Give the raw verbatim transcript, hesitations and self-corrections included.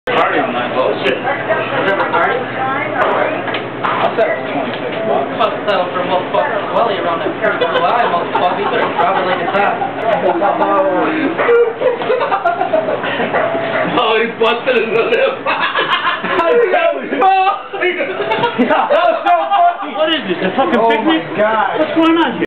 Party on that bullshit. Is that my party? I'll set it for twenty-six bucks. Fuck settle for a motherfucker's welly around that pretty blue eye, motherfucker. You better drop it like it's hot. Oh, he busted in the lip. That was so funny. What is this, a fucking Oh picnic? my God. What's going on here?